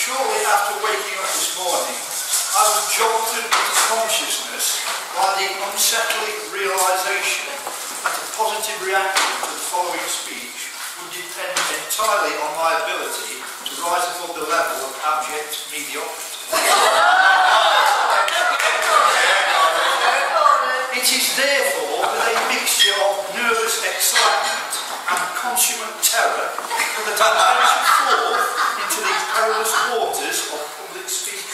shortly after waking up this morning, I was jolted into consciousness by the unsettling realisation that a positive reaction to the following speech would depend entirely on my ability to rise above the level of abject mediocrity. It is therefore with a mixture of nervous excitement and consummate terror that I venture forth into the perilous waters of public speaking.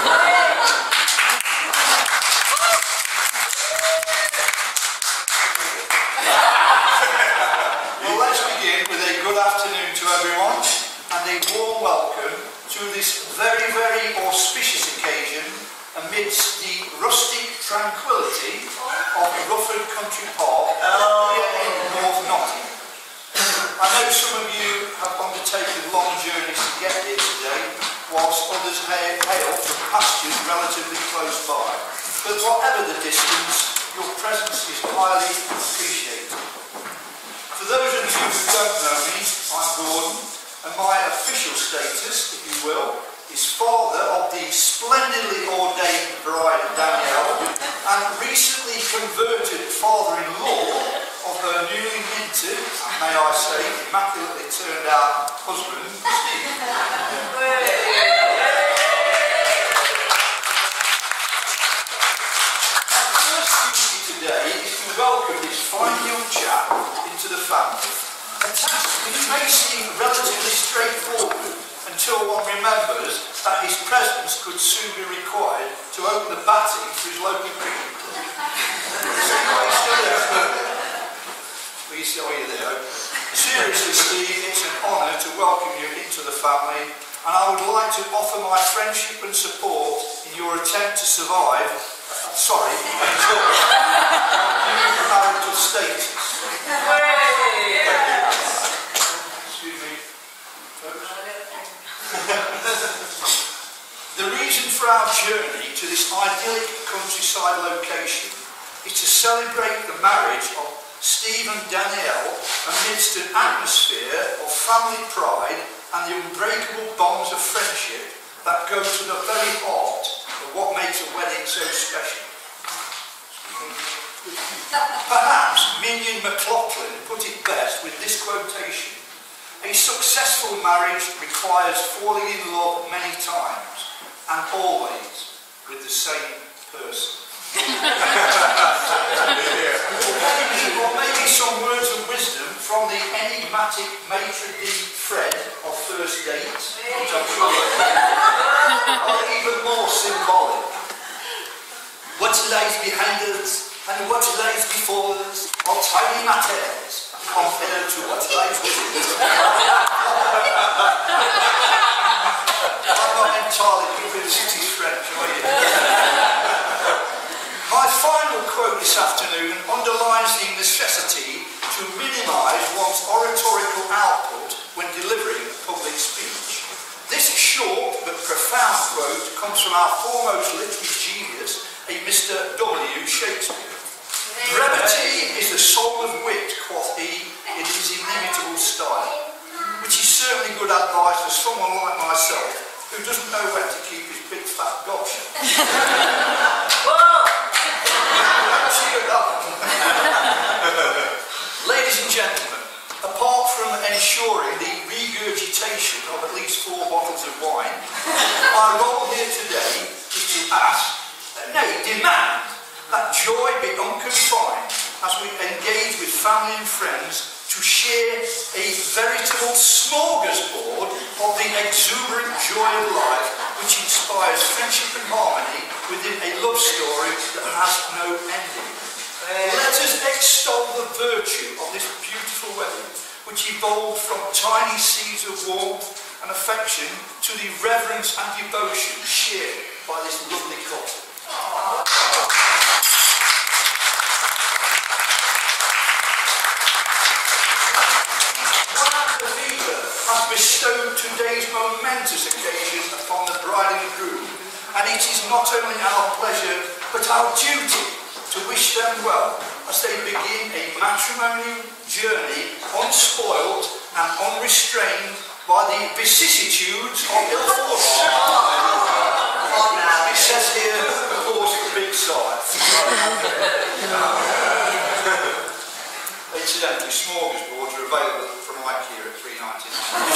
Well, let's begin with a good afternoon to everyone and a warm welcome to this very, very auspicious occasion amidst the rustic tranquillity of Rufford Country Park here in North Nottingham. I know some of you have undertaken long journeys to get here today, whilst others hail from pastures relatively close by. But whatever the distance, your presence is highly appreciated. For those of you who don't know me, I'm Gordon, and my official status, if you will, is father of the splendidly ordained bride Danielle and recently converted father-in-law of her newly minted, and may I say, immaculately turned out husband, Steve. Our first duty today is to welcome this fine young chap into the family, a task which may seem relatively straightforward until one remembers that his presence could soon be required to open the batting for his local cricket club. Are you there? Seriously, Steve, it's an honour to welcome you into the family, and I would like to offer my friendship and support in your attempt to survive, enjoy new marital status. Excuse me, folks. The reason for our journey to this idyllic countryside location is to celebrate the marriage of Steve and Danielle amidst an atmosphere of family pride and the unbreakable bonds of friendship that go to the very heart of what makes a wedding so special. Perhaps Minion McLaughlin put it best with this quotation: "A successful marriage requires falling in love many times and always with the same person." Or maybe some words of wisdom from the enigmatic maitre d' Fred of First Dates, which I'm sure are even more symbolic. What lies behind us and what lies before us are tiny matters compared to what lies within us. I'm not entirely convinced it is French, are you? My final quote this afternoon underlines the necessity to minimise one's oratorical output when delivering a public speech. This short but profound quote comes from our foremost literary genius, a Mr. W. Shakespeare. "Brevity is the soul of wit," quoth he in his inimitable style, which is certainly good advice for someone like myself who doesn't know when to keep his big fat gosh. Ladies and gentlemen, apart from ensuring the regurgitation of at least 4 bottles of wine, my role here today is to ask, nay, demand, that joy be unconfined as we engage with family and friends to share a veritable smorgasbord of the exuberant joy of life which inspires friendship and harmony within a love story that has no ending. Let us extol the virtue of this beautiful wedding, which evolved from tiny seeds of warmth and affection to the reverence and devotion shared by this lovely couple. Has bestowed today's momentous occasion upon the bride and groom, and it is not only our pleasure but our duty to wish them well as they begin a matrimonial journey unspoilt and unrestrained by the vicissitudes of ill fortune. It says here, of course, the big side. Incidentally, smorgasbords are available from IKEA at £3.99.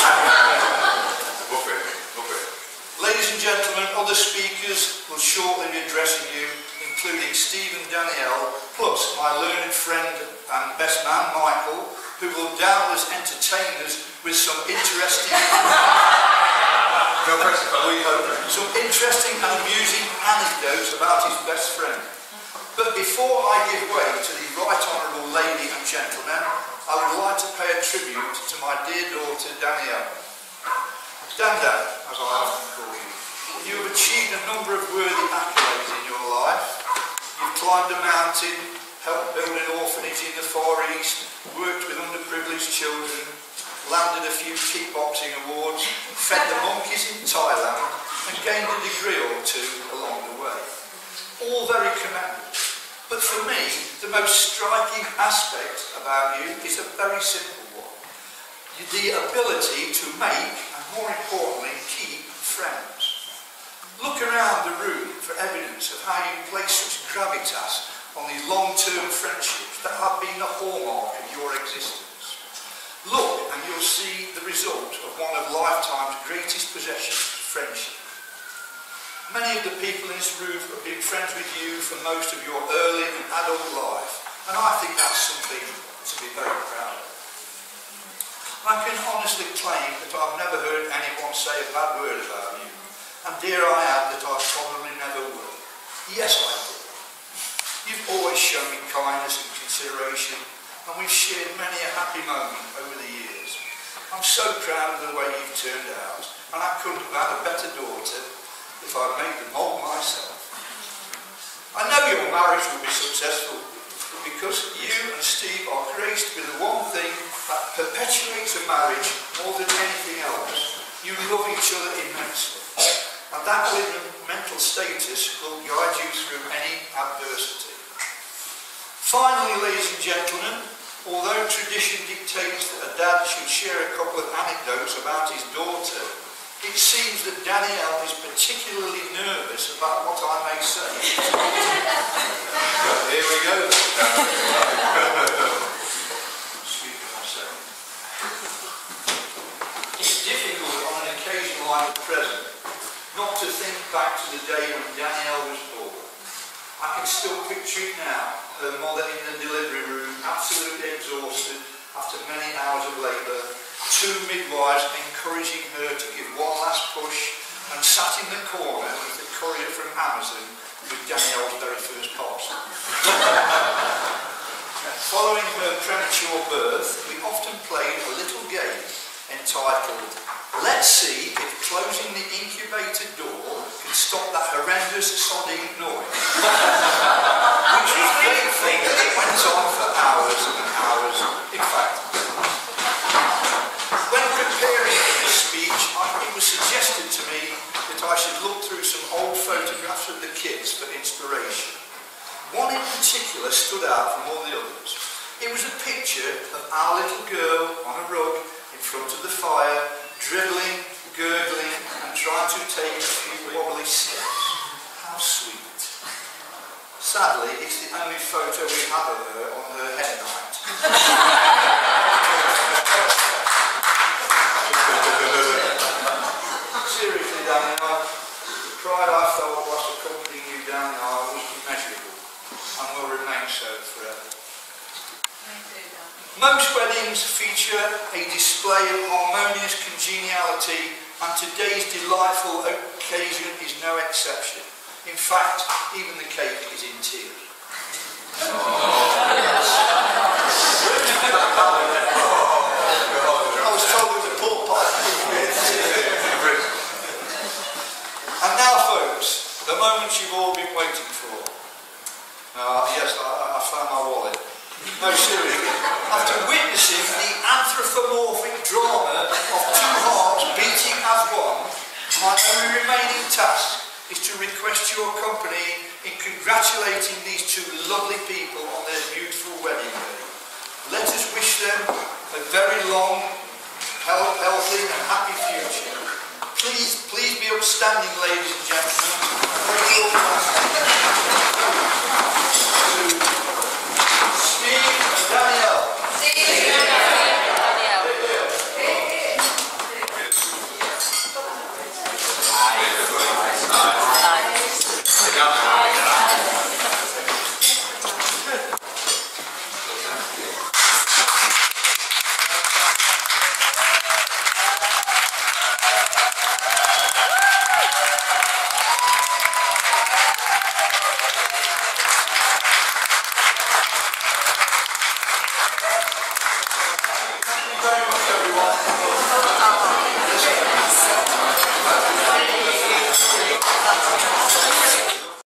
Ladies and gentlemen, other speakers will shortly be addressing you, including Steve and Danielle, plus my learned friend and best man, Michael, who will doubtless entertain us with some interesting and amusing anecdotes about his best friend. But before I give way to the right honourable lady and gentlemen, I would like to pay a tribute to my dear daughter Danielle. Danda, as I often call you, you have achieved a number of worthy accolades in your life. You've climbed a mountain, helped build an orphanage in the Far East, worked with underprivileged children, landed a few kickboxing awards, fed the monkeys in Thailand, and gained a degree or two along the way. All very commendable. But for me, the most striking aspect about you is a very simple one. The ability to make, and more importantly, keep friends. Look around the room for evidence of how you place such gravitas on the long-term friendships that have been the hallmark of your existence. Look and you'll see the result of one of lifetime's greatest possessions, friendship. Many of the people in this room have been friends with you for most of your early and adult life, and I think that's something to be very proud of. I can honestly claim that I've never heard anyone say a bad word about you, and dare I add that I probably never will. Yes, I do. You've always shown me kindness and consideration, and we've shared many a happy moment over the years. I'm so proud of the way you've turned out, and I couldn't have had a better daughter if I'd made the mould myself. I know your marriage will be successful, because you and Steve are graced with the one thing that perpetuates a marriage more than anything else. You love each other immensely, and that mental status will guide you through any adversity. Finally, ladies and gentlemen, although tradition dictates that a dad should share a couple of anecdotes about his daughter, it seems that Danielle is particularly nervous about what I may say. Here we go. Speak for myself. It's difficult on an occasion like the present not to think back to the day when Danielle was born. I can still picture it now, her mother in the delivery room, absolutely exhausted after many hours of labour, two midwives encouraging her to give one last push, and sat in the corner with the courier from Amazon with Danielle's very first parcel. Following her premature birth, we often played a little game entitled Let's See If Closing the Incubator Door Can Stop That Horrendous Sodding Noise. Which was very fun. It went on for hours and hours. In fact, when preparing for this speech, it was suggested to me that I should look through some old photographs of the kids for inspiration. One in particular stood out from all the others. It was a picture of our little girl on a rug in front of the fire, dribbling, gurgling, and trying to take a few wobbly steps. How sweet. Sadly, it's the only photo we have of her on her head night. Seriously, Danielle, the pride I felt whilst accompanying you down the aisle was immeasurable, and will remain so forever. Most weddings feature a display of harmonious congeniality, and today's delightful occasion is no exception. In fact, even the cake is in tears. I was told it was a pork pie. And now, folks, the moment you've all been waiting for. Yes, I found my wallet. No, seriously. After witnessing the anthropomorphic drama of two hearts beating as one, my only remaining task is to request your company in congratulating these two lovely people on their beautiful wedding day. Let us wish them a very long, healthy and happy future. Please be upstanding, ladies and gentlemen.